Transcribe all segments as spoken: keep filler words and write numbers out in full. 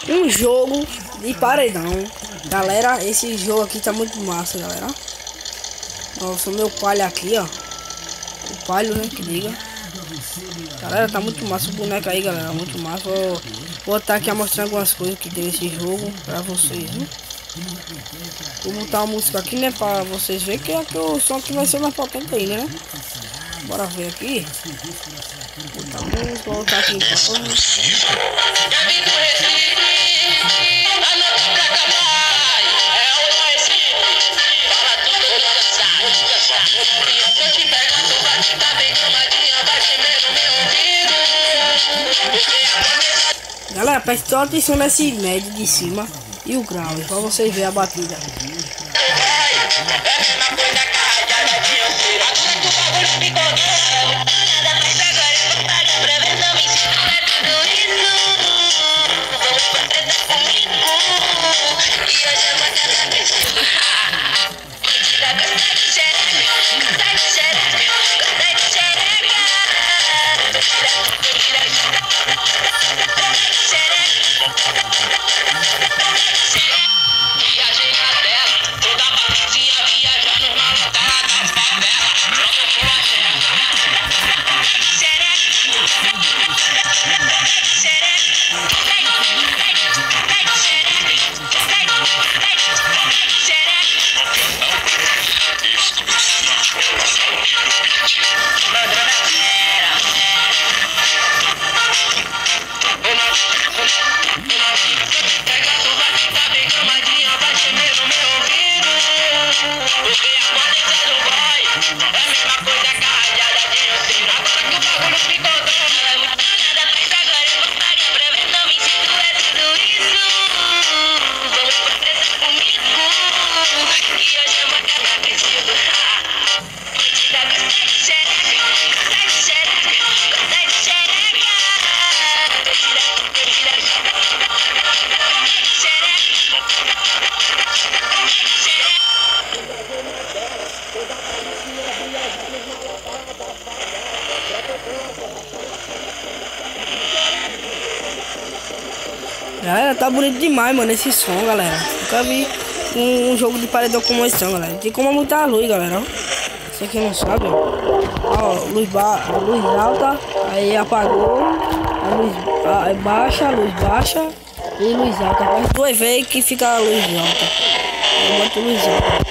um jogo de paredão. Galera, esse jogo aqui tá muito massa, galera. Nossa, o meu palho aqui, ó. O palho, né, que diga. Galera, tá muito massa o boneco aí, galera. Muito massa. Vou, vou estar aqui mostrando algumas coisas que tem nesse jogo pra vocês, né? Vou botar uma música aqui, né, pra vocês verem que é que o som que vai ser mais potente ainda, né? Bora ver aqui. Botar música, vou voltar aqui em pausa. Galera, preste toda atenção nesse médio de cima e o grau, pra vocês verem a batida. Galera, tá bonito demais, mano, esse som, galera. Nunca vi um, um jogo de paredão como esse som, galera. Tem como aumentar a luz, galera. Você que não sabe, ó. Ó, luz, ba luz alta, aí apagou. A luz a, baixa, a luz baixa e luz alta. Faz duas vezes que fica a luz alta. Eu boto luz alta.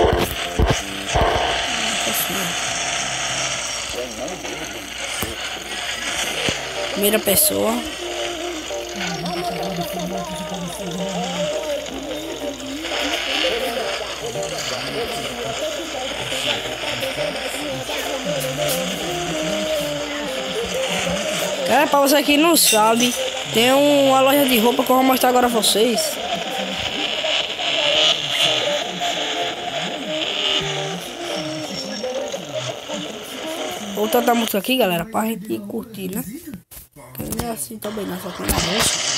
Primeira pessoa. É, pra você que não sabe, tem uma loja de roupa que eu vou mostrar agora a vocês. Vou botar a música aqui, galera, pra gente curtir, né? Não é assim também, não, só que na música.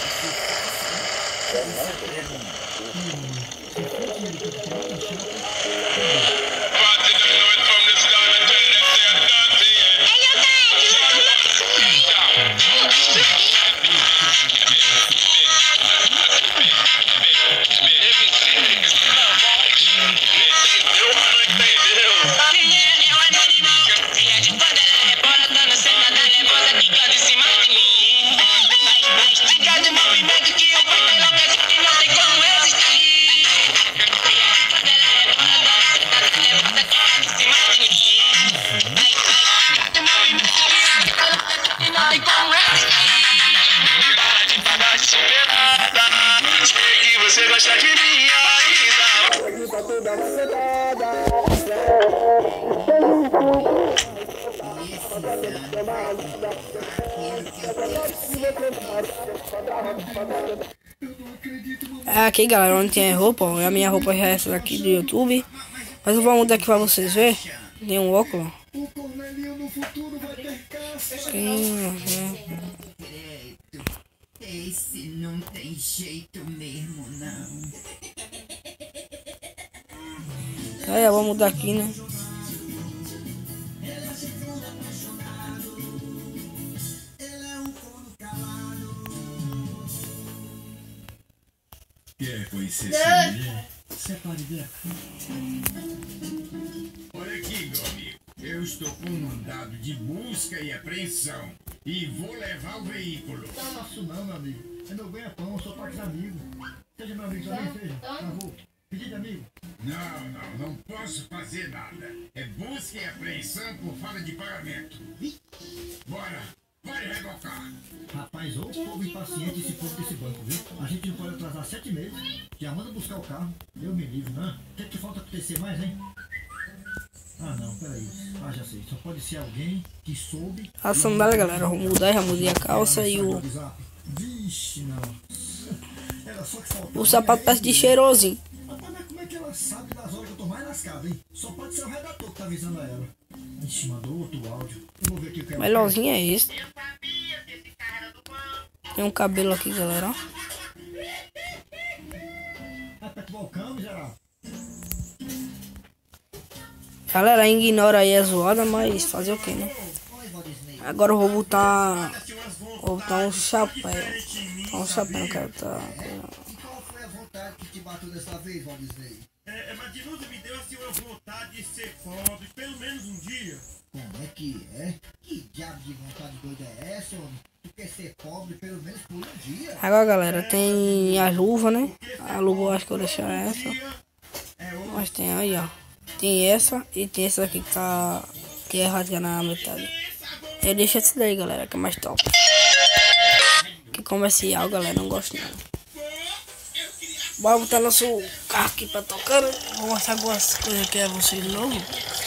Você gosta de mim ainda. Tá toda macedada. É aqui, galera, onde tem a roupa, ó, a minha roupa já é essa daqui do YouTube. Mas eu vou mudar aqui pra vocês verem. Tem um óculos. Esse não tem jeito mesmo, não. É, vamos mudar aqui, né? Quer conhecer sua mulher? Separe dela. Olha aqui, meu amigo. Eu estou com um mandado de busca e apreensão e vou levar o veículo. Não faço não, meu amigo. É meu ganha-pão, eu sou parte amigo. Seja meu amigo também, seja. Por favor. Pedido de amigo. Não, não, não posso fazer nada. É busca e apreensão por falta de pagamento. Bora, vai revocar. Rapaz, ô povo impaciente esse povo desse banco, viu? A gente não pode atrasar sete meses. Já manda buscar o carro. Eu me livro, né? O que é que falta acontecer mais, hein? Ah, não, peraí. Ah, já sei. Só pode ser alguém que soube... A sandália, galera. Vou mudar, já mudei a calça e o... Vixe, não. Era só que faltava... O sapato parece de cheirosinho. Rapaz, mas como é que ela sabe das horas que eu tô mais lascado, hein? Só pode ser o redator que tá avisando a ela. Ixi, mandou outro áudio. Eu vou ver aqui o que ela... Melhorzinho é esse. Tem um cabelo aqui, galera. Aperta o balcão, miserável. Galera, ignora aí a zoada, mas fazer o que, né? Agora eu vou botar... Vou botar um chapéu. Um chapéu, não quero tá... E qual foi a vontade que te bateu dessa vez, Valdisney? É, mas de novo me deu assim uma vontade de ser pobre, pelo menos um dia. Como é que é? Que diabo de vontade doida é essa, homem? Tu quer ser pobre pelo menos por um dia? Agora, galera, tem a luva, né? A luva eu acho que eu vou deixar essa. Mas tem aí, ó. Tem essa e tem essa aqui que tá... Que é rasgada na metade. Eu deixo essa daí, galera, que é mais top. Que comercial, galera, não gosto não. Bora botar nosso carro aqui pra tocar. Vou mostrar algumas coisas aqui a vocês de novo.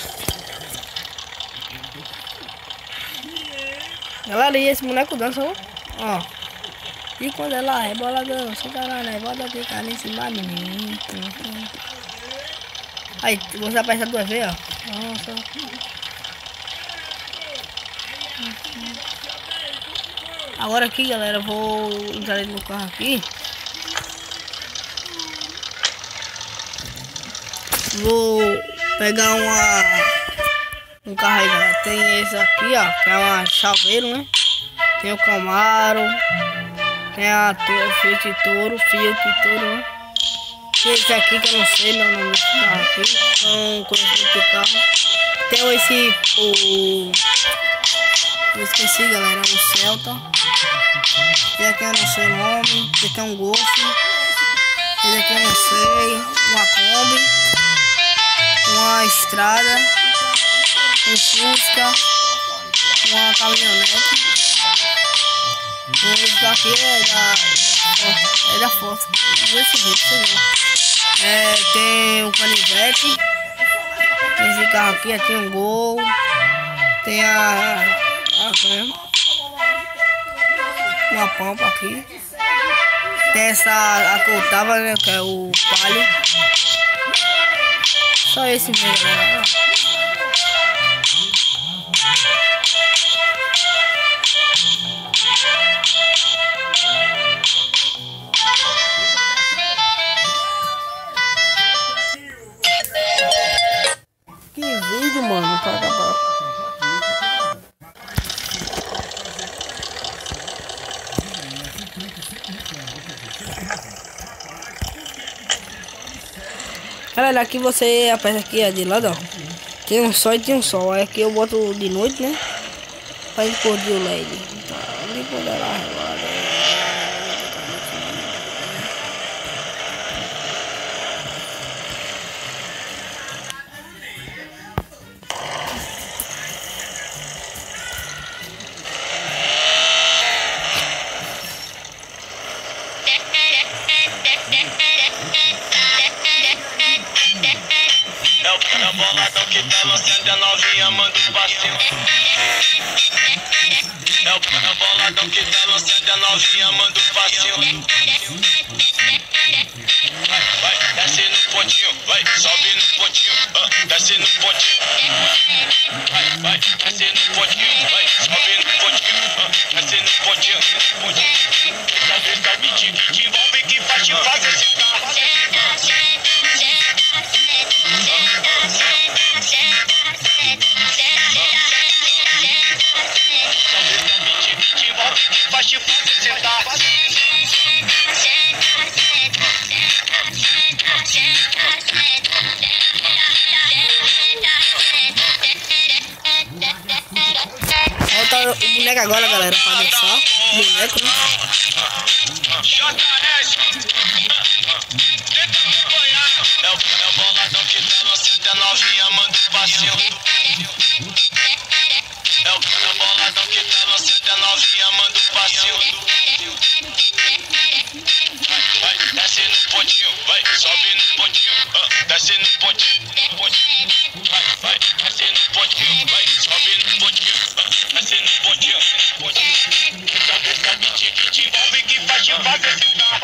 Galera, e esse boneco dança, ó. Ó. E quando ela é bola dança, cara, né? Bota ficar em cima de mim. Aí, você aparece duas vezes, ó. Nossa. Agora aqui, galera, eu vou entrar no carro aqui. Vou pegar uma um carro aí, galera. Tem esse aqui, ó, que é uma chaveiro, né? Tem o Camaro. Tem a Fiat Toro, Fiat Toro, né? Tem esse aqui que eu não sei o nome desse carro aqui. Não conheço esse carro. Tem esse o eu esqueci, galera, o Celta. Esse aqui eu não sei o nome. Esse aqui é um Golf. Esse aqui eu não sei. Uma Kombi. Uma Estrada. Um Fusca. Uma caminhonete. Esse daqui é da... É da foto. Desse jeito, você vê. É, tem um canivete. Tem esse carro aqui, aqui um Gol. Tem a... Uma pampa aqui. Tem essa a que eu tava, né? Que é o Palio. Só esse mesmo, galera. Que vídeo, mano, pra acabar. Galera, aqui você aperta aqui, ó, de lado, ó. Tem um sol e tem um sol. Aí aqui eu boto de noite, né? Pra explodir o L E D. Então, ali quando ela agora. É o boladão que tá lançando a novinha, manda um passinho. É o, é o boladão que tá lançando a novinha, manda um passinho. Vai, vai, desce no pontinho, vai, sobe no pontinho, uh, desce no pontinho. Vai, vai, desce no pontinho, vai, sobe no pontinho, uh, desce no pontinho, pontinho. Salve, salve, te, te envolve que faz te fazer sentar. Te envolve que faz te fazer sentar. boneco agora, galera, pra dançar. Boneco, né? J S, tenta acompanhar. É o, é o boladão que tá lançando a novinha, manda um passinho. É o, é o boladão que tá lançando a novinha, manda um passinho. Vai, vai, desce no pontinho, vai, sobe no pontinho, ah, desce no pontinho, pontinho. Vai, vai, desce no pontinho, vai, sobe no pontinho, ah, desce no pontinho, pontinho. Sabe, sabe, que te envolve, que faz te fazer sentar.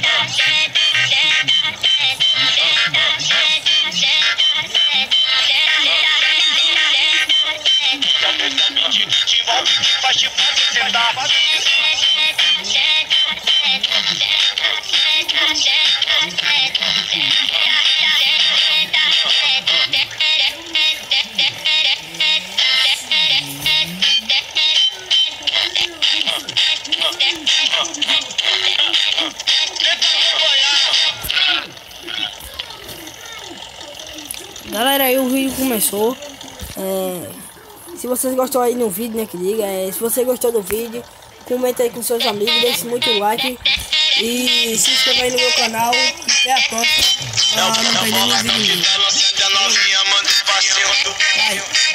Sabe, sabe, que te envolve, que faz te fazer sentar. Galera, aí o vídeo começou. É, se vocês gostou aí no vídeo, né, que diga. É, se você gostou do vídeo, comenta aí com seus amigos, deixe muito like e se inscreva aí no meu canal. Até a próxima. Ah, não perder nenhum vídeo. Tá lançando a novinha, manda um passinho. Vai.